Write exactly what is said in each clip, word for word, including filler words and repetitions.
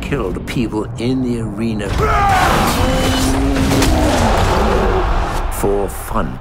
killed people in the arena for fun.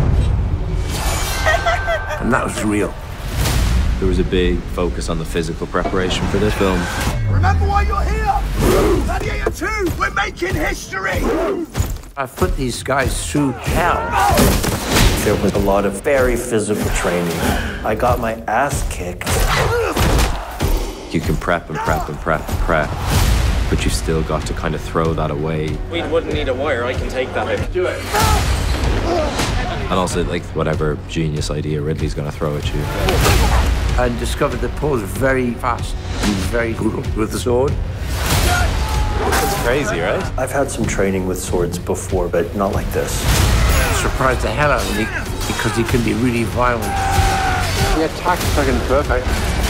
And that was real. There was a big focus on the physical preparation for this film. Remember why you're here! Gladiator two, we're making history! I put these guys through hell. There was a lot of very physical training. I got my ass kicked. You can prep and prep and prep and prep, but you've still got to kind of throw that away. We wouldn't need a wire, I can take that out. Do it. And also, like, whatever genius idea Ridley's going to throw at you. I discovered that Paul's very fast and very brutal with the sword. It's crazy, right? I've had some training with swords before, but not like this. Surprised the hell out of me because he can be really violent. The attack's fucking perfect.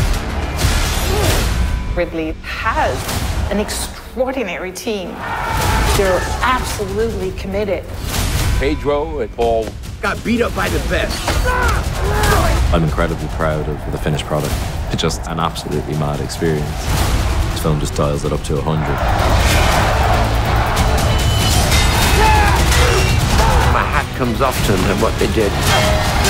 Ridley has an extraordinary team. They're absolutely committed. Pedro and Paul Got beat up by the best. I'm incredibly proud of the finished product. It's just an absolutely mad experience. This film just dials it up to one hundred. My hat comes off to them and what they did.